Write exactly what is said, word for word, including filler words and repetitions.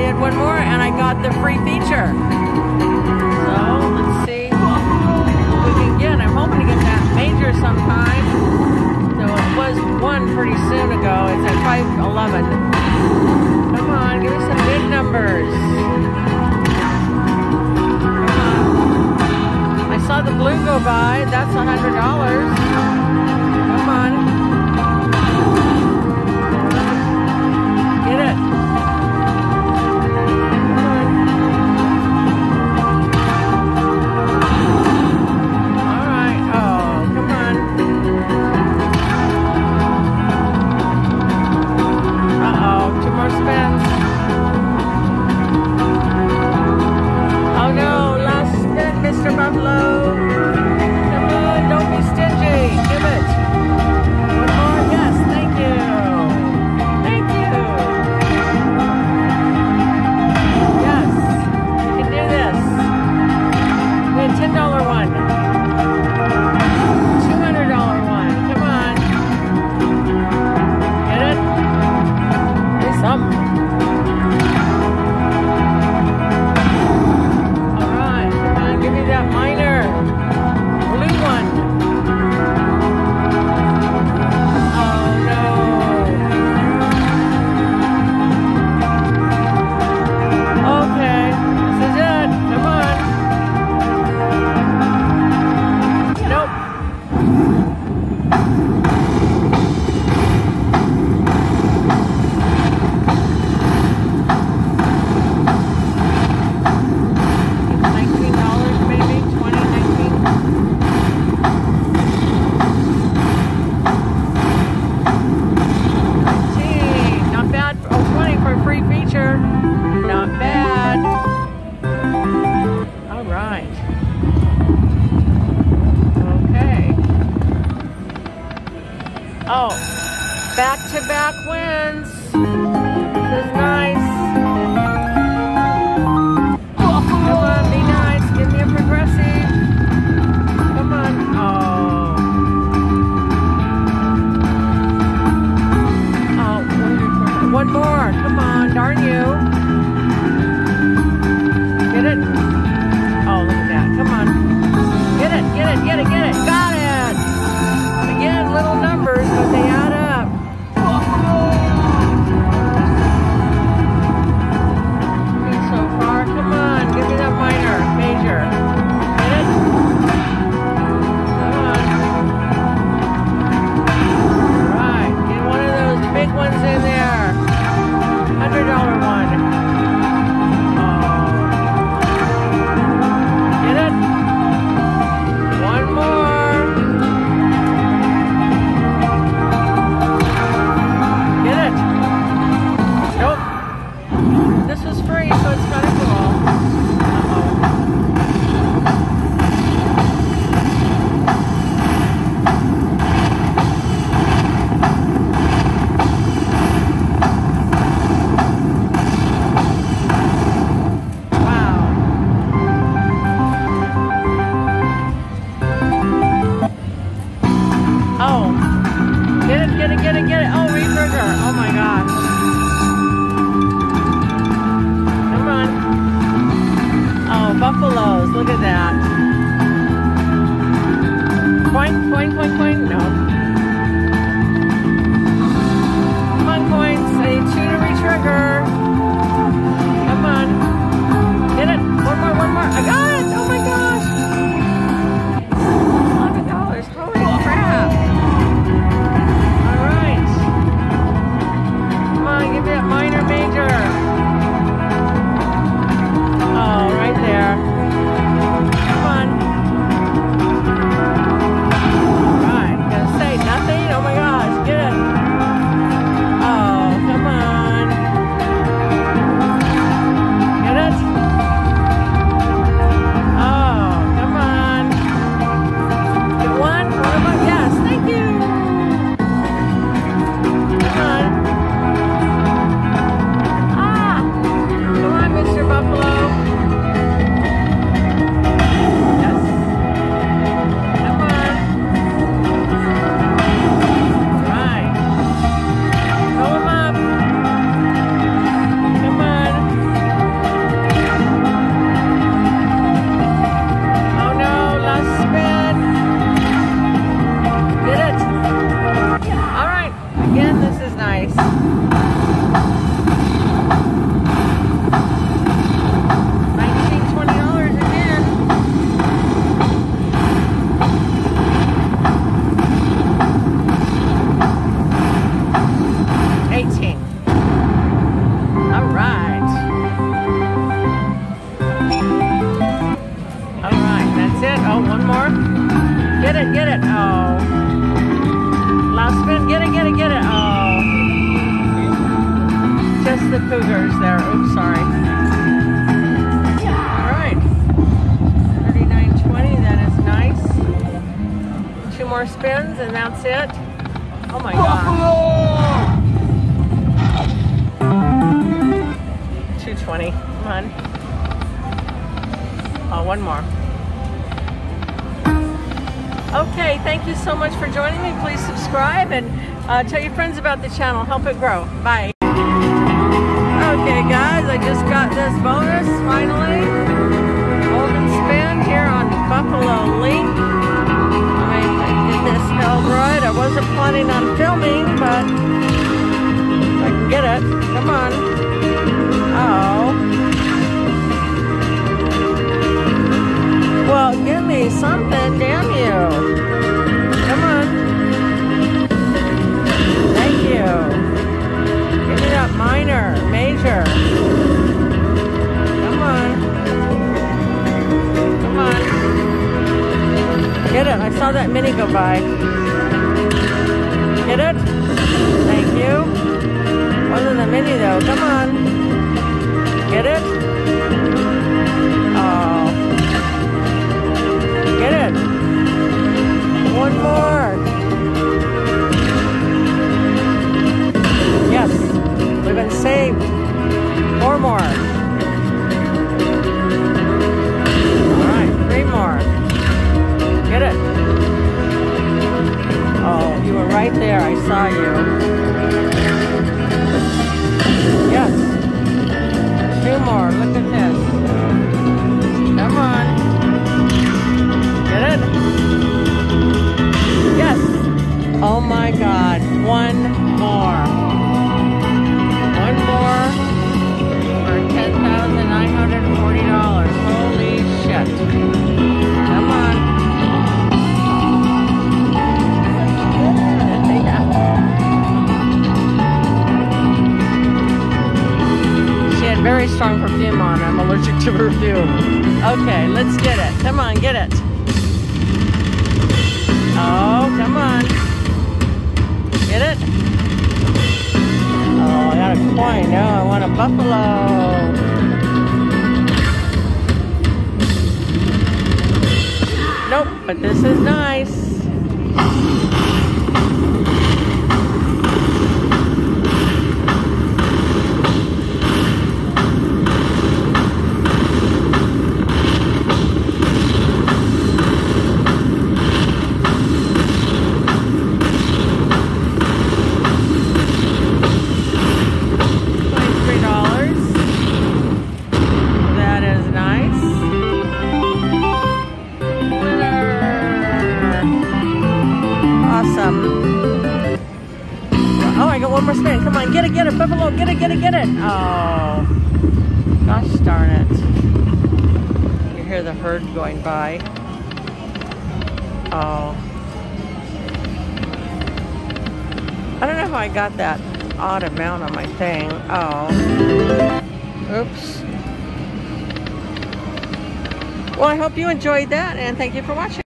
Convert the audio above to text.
did one more and I got the free feature. So let's see what we can get. I'm hoping to get that major sometime. So it was one pretty soon ago. It's at five eleven. Come on, give me some big numbers. I saw the blue go by. That's a hundred dollars. Come on. Get it. All right. Oh, come on. Uh-oh. Two more spins. Oh no, last spin, Mister Buffalo. Come on, don't be stingy. Give it. One more. Yes, thank you. Thank you. Yes, you can do this. We had ten dollar one. two hundred dollar one. Come on. Get it? Do something. Give me that minor blue one. Oh no. Okay, this is it. Come on. Nope. Not bad. All right. Okay. Oh, back-to-back wins. This is nice. Come on, be nice. Give me a progressive. Come on. Oh. Oh, one more. Come on, darn you. Get it? Oh, look at that. Come on. Get it, get it, get it, get it. Got it. Again, little numbers, but they add up. Good so far. Come on. Give me that minor, major. Get it? Come on. All right. Get one of those big ones in there. hundred dollar one. Buffaloes, look at that. Coin, coin, coin, coin, no. Come on, coins, I need two to re-trigger. Come on. Get it, one more, one more, I got it, oh my gosh. eleven dollars, holy crap. All right. Come on, give me that minor, major. Oh, right there. Come on. All right. more. Get it, get it. Oh. Last spin. Get it, get it, get it. Oh. Just the cougars there. Oops, sorry. All right. thirty-nine twenty. That is nice. Two more spins and that's it. Oh my gosh. two twenty. Come on. Oh, one more. Okay, thank you so much for joining me. Please subscribe and uh, tell your friends about the channel. Help it grow. Bye. Okay, guys, I just got this bonus finally. Golden spin here on Buffalo Link. I did this held right. I wasn't planning on filming, but I can get it. Come on. Oh. Well, give me something, damn you. Come on. Thank you. Give me that minor, major. Come on. Come on. Get it. I saw that mini go by. Get it? Thank you. Wasn't a mini though. Come on. Get it? Oh. Get it. One more. Yes. We've been saved. Four more. All right. Three more. Get it. Oh, you were right there. I saw you. Yes. Two more. Look at this. Come on. Get it? Yes. Oh my God. One more. One more for ten thousand nine hundred forty dollars. Holy shit. Come on. Yeah. She had very strong perfume on. I'm allergic to perfume. Okay, let's get it. Come on, get it. Oh, come on. Get it? Oh, I got a coin. No, I want a buffalo. Nope, but this is nice. Oh, I got one more spin. Come on, get it, get it, buffalo, get it, get it, get it. Oh, gosh darn it. You hear the herd going by. Oh. I don't know how I got that odd amount on my thing. Oh. Oops. Well, I hope you enjoyed that, and thank you for watching.